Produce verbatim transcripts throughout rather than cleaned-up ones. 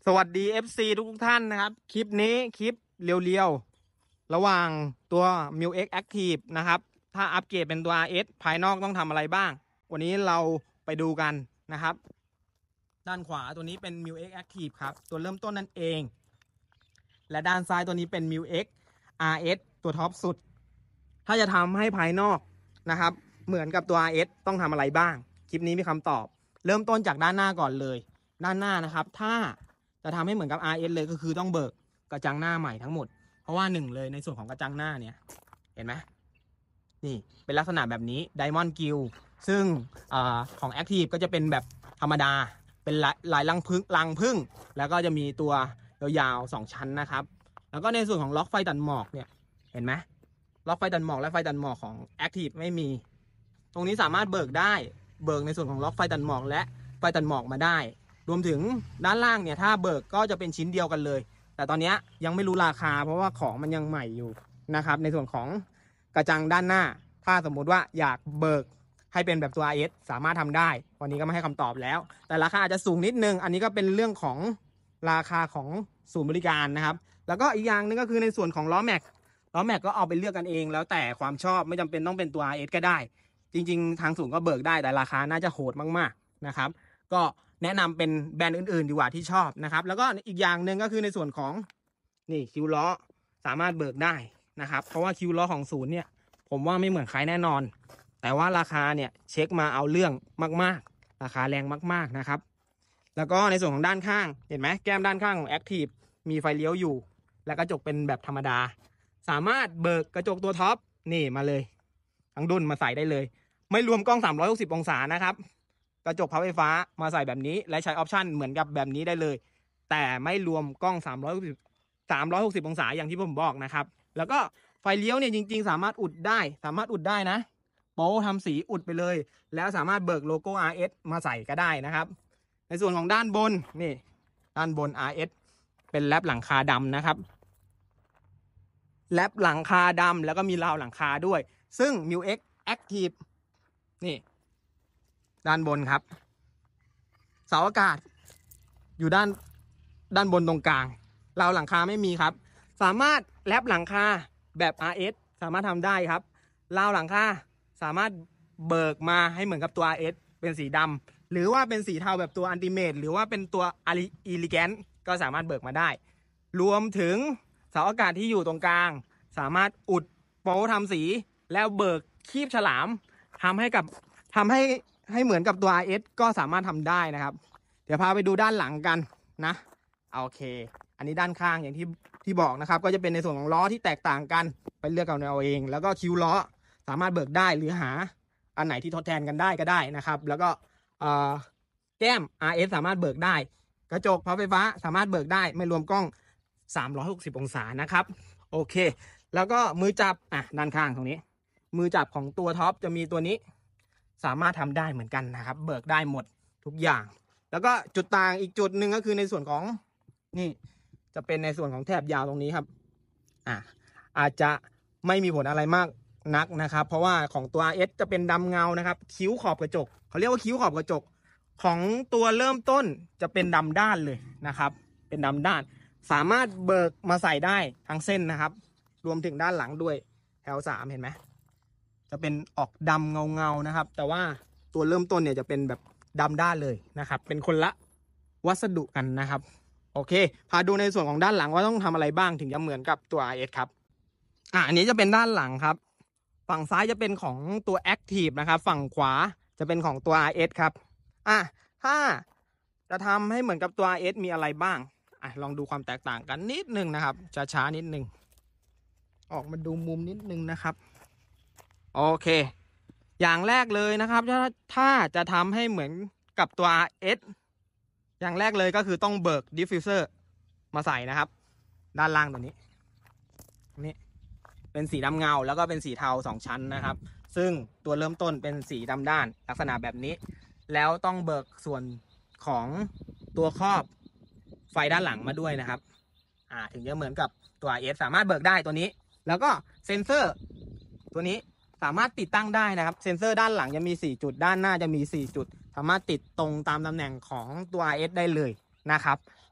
สวัสดี เอฟ ซี ทุกทุกท่านนะครับคลิปนี้คลิปเรียวๆระหว่างตัว มิว เอ็กซ์ Active นะครับถ้าอัปเกรดเป็นตัว อาร์ เอส ภายนอกต้องทำอะไรบ้างวันนี้เราไปดูกันนะครับด้านขวาตัวนี้เป็น มิว เอ็กซ์ Active ครับตัวเริ่มต้นนั่นเองและด้านซ้ายตัวนี้เป็น มิว เอ็กซ์ อาร์ เอส ตัวท็อปสุดถ้าจะทำให้ภายนอกนะครับเหมือนกับตัว อาร์ เอส ต้องทำอะไรบ้างคลิปนี้มีคำตอบเริ่มต้นจากด้านหน้าก่อนเลยด้านหน้านะครับถ้าจะทำให้เหมือนกับ อาร์ เอส เลยก็คือต้องเบิกกระจังหน้าใหม่ทั้งหมดเพราะว่าหนึ่งเลยในส่วนของกระจังหน้าเนี่ยเห็นไหมนี่เป็นลักษณะแบบนี้ Diamond Gill ซึ่งอของ Active ก็จะเป็นแบบธรรมดาเป็นลายลายรังพึ่งรังพึ่งแล้วก็จะมีตัวยาวๆสองชั้นนะครับแล้วก็ในส่วนของล็อกไฟตัดหมอกเนี่ยเห็นไหมล็อกไฟตัดหมอกและไฟตัดหมอกของ Active ไม่มีตรงนี้สามารถเบิกได้เบิกในส่วนของล็อกไฟตัดหมอกและไฟตัดหมอกมาได้รวมถึงด้านล่างเนี่ยถ้าเบิกก็จะเป็นชิ้นเดียวกันเลยแต่ตอนนี้ยังไม่รู้ราคาเพราะว่าของมันยังใหม่อยู่นะครับในส่วนของกระจังด้านหน้าถ้าสมมุติว่าอยากเบิกให้เป็นแบบตัว อาร์ เอส สามารถทำได้วันนี้ก็ไม่ให้คำตอบแล้วแต่ราคาอาจจะสูงนิดนึงอันนี้ก็เป็นเรื่องของราคาของศูนย์บริการนะครับแล้วก็อีกอย่างนึงก็คือในส่วนของล้อแม็กล้อแม็กก็เอาไปเลือกกันเองแล้วแต่ความชอบไม่จำเป็นต้องเป็นตัว อาร์ เอส ก็ได้จริงๆทางศูนย์ก็เบิกได้แต่ราคาน่าจะโหดมากๆนะครับก็แนะนำเป็นแบรนด์อื่นๆดีกว่าที่ชอบนะครับแล้วก็อีกอย่างหนึ่งก็คือในส่วนของนี่คิวล้อสามารถเบิกได้นะครับเพราะว่าคิวล้อของศูนย์เนี่ยผมว่าไม่เหมือนใครแน่นอนแต่ว่าราคาเนี่ยเช็คมาเอาเรื่องมากๆราคาแรงมากๆนะครับแล้วก็ในส่วนของด้านข้างเห็นไหมแก้มด้านข้างของ Active มีไฟเลี้ยวอยู่และกระจกเป็นแบบธรรมดาสามารถเบิกกระจกตัวท็อปนี่มาเลยทั้งดุนมาใส่ได้เลยไม่รวมกล้องสามร้อยหกสิบองศานะครับกระจกพับไฟฟ้ามาใส่แบบนี้และใช้ออปชันเหมือนกับแบบนี้ได้เลยแต่ไม่รวมกล้องสามร้อยหกสิบ สามร้อยหกสิบองศาอย่างที่ผมบอกนะครับแล้วก็ไฟเลี้ยวเนี่ยจริงๆสามารถอุดได้สามารถอุดได้นะโป๊ทำสีอุดไปเลยแล้วสามารถเบิกโลโก้ อาร์ เอส มาใส่ก็ได้นะครับในส่วนของด้านบนนี่ด้านบน อาร์ เอส เป็นแรปหลังคาดำนะครับแรปหลังคาดำแล้วก็มีราวหลังคาด้วยซึ่ง มิว เอ็กซ์ Active นี่ด้านบนครับเสาอากาศอยู่ด้านด้านบนตรงกลางราวหลังคาไม่มีครับสามารถแรปหลังคาแบบ อาร์ เอส สามารถทำได้ครับราวหลังคาสามารถเบิกมาให้เหมือนกับตัว อาร์ เอส เป็นสีดำหรือว่าเป็นสีเทาแบบตัว Ultimate หรือว่าเป็นตัว Elegant ก็สามารถเบิกมาได้รวมถึงเสาอากาศที่อยู่ตรงกลางสามารถอุดโป๊ทำสีแล้วเบิกคีบฉลามทำให้กับทำให้ให้เหมือนกับตัว อาร์ เอส ก็สามารถทำได้นะครับเดี๋ยวพาไปดูด้านหลังกันนะโอเคอันนี้ด้านข้างอย่างที่ที่บอกนะครับก็จะเป็นในส่วนของล้อที่แตกต่างกันไปเลือกเอาเอาเองแล้วก็คิวล้อสามารถเบิกได้หรือหาอันไหนที่ทดแทนกันได้ก็ได้นะครับแล้วก็แก้ม อาร์ เอส สามารถเบิกได้กระจกพับไฟฟ้าสามารถเบิกได้ไม่รวมกล้องสามร้อยหกสิบองศานะครับโอเคแล้วก็มือจับอ่ะด้านข้างตรงนี้มือจับของตัวท็อปจะมีตัวนี้สามารถทำได้เหมือนกันนะครับเบิกได้หมดทุกอย่างแล้วก็จุดต่างอีกจุดหนึ่งก็คือในส่วนของนี่จะเป็นในส่วนของแถบยาวตรงนี้ครับอ่ะอาจจะไม่มีผลอะไรมากนักนะครับเพราะว่าของตัว อาร์ เอส จะเป็นดำเงานะครับคิ้วขอบกระจกเขาเรียกว่าคิ้วขอบกระจกของตัวเริ่มต้นจะเป็นดำด้านเลยนะครับเป็นดำด้านสามารถเบิกมาใส่ได้ทั้งเส้นนะครับรวมถึงด้านหลังด้วยแถวสามเห็นไหมจะเป็นออกดำเงาเงานะครับแต่ว่าตัวเริ่มต้นเนี่ยจะเป็นแบบดำด้านเลยนะครับเป็นคนละวัสดุกันนะครับโอเคพาดูในส่วนของด้านหลังว่าต้องทำอะไรบ้างถึงจะเหมือนกับตัว อาร์ เอส ครับอ่ะอันนี้จะเป็นด้านหลังครับฝั่งซ้ายจะเป็นของตัว Active นะครับฝั่งขวาจะเป็นของตัว อาร์ เอส ครับอ่ะถ้าจะทำให้เหมือนกับตัว อาร์ เอส มีอะไรบ้างอ่ะลองดูความแตกต่างกันนิดนึงนะครับช้าๆนิดนึงออกมาดูมุมนิดนึงนะครับโอเคอย่างแรกเลยนะครับถ้าถ้าจะทำให้เหมือนกับตัว อาร์ เอส อย่างแรกเลยก็คือต้องเบิกดิฟฟิวเซอร์มาใส่นะครับด้านล่างตัวนี้นี่เป็นสีดำเงาแล้วก็เป็นสีเทาสองชั้นนะครับซึ่งตัวเริ่มต้นเป็นสีดำด้านลักษณะแบบนี้แล้วต้องเบิกส่วนของตัวครอบไฟด้านหลังมาด้วยนะครับอ่าถึงจะเหมือนกับตัว อาร์ เอส สามารถเบิกได้ตัวนี้แล้วก็เซ็นเซอร์ตัวนี้สามารถติดตั้งได้นะครับเซ็นเซอร์ด้านหลังจะมีสี่จุดด้านหน้าจะมีสี่จุดสามารถติดตรงตามตำแหน่งของตัว อาร์ เอส ได้เลยนะครับ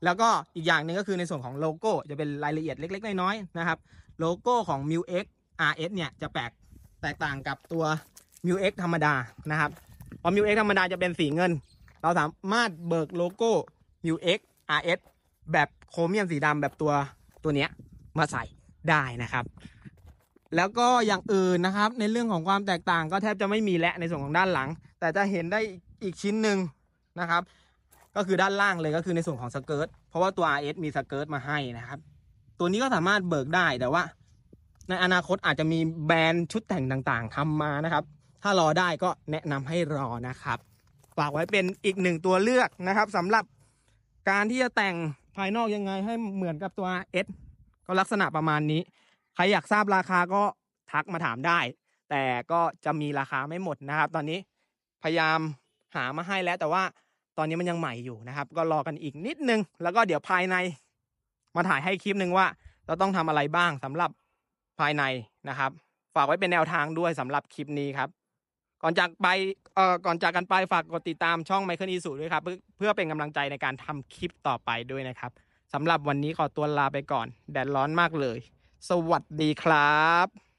แล้วก็อีกอย่างหนึ่งก็คือในส่วนของโลโก้จะเป็นรายละเอียดเล็กๆน้อยๆนะครับโลโก้ของ มิว เอ็กซ์ อาร์ เอส เนี่ยจะแปลกแตกต่างกับตัว มิว เอ็กซ์ ธรรมดานะครับเพราะ มิว เอ็กซ์ ธรรมดาจะเป็นสีเงินเราสามารถเบิกโลโก้ มิว เอ็กซ์ อาร์ เอส แบบโครเมียมสีดำแบบตัวตัวเนี้ยมาใส่ได้นะครับแล้วก็อย่างอื่นนะครับในเรื่องของความแตกต่างก็แทบจะไม่มีและในส่วนของด้านหลังแต่จะเห็นได้อีกชิ้นหนึ่งนะครับก็คือด้านล่างเลยก็คือในส่วนของสเกิร์ตเพราะว่าตัว อาร์ เอส มีสเกิร์ตมาให้นะครับตัวนี้ก็สามารถเบิกได้แต่ว่าในอนาคตอาจจะมีแบรนด์ชุดแต่งต่างๆทำมานะครับถ้ารอได้ก็แนะนำให้รอนะครับฝากไว้เป็นอีกหนึ่งตัวเลือกนะครับสำหรับการที่จะแต่งภายนอกยังไงให้เหมือนกับตัว อาร์ เอส ก็ลักษณะประมาณนี้ใครอยากทราบราคาก็ทักมาถามได้แต่ก็จะมีราคาไม่หมดนะครับตอนนี้พยายามหามาให้แล้วแต่ว่าตอนนี้มันยังใหม่อยู่นะครับก็รอกันอีกนิดนึงแล้วก็เดี๋ยวภายในมาถ่ายให้คลิปนึงว่าเราต้องทำอะไรบ้างสำหรับภายในนะครับฝากไว้เป็นแนวทางด้วยสำหรับคลิปนี้ครับก่อนจากไปเอ่อก่อนจากกันไปฝากกดติดตามช่องไมเคิลอีสุด้วยครับเพื่อเป็นกำลังใจในการทำคลิปต่อไปด้วยนะครับสำหรับวันนี้ขอตัวลาไปก่อนแดดร้อนมากเลยสวัสดีครับ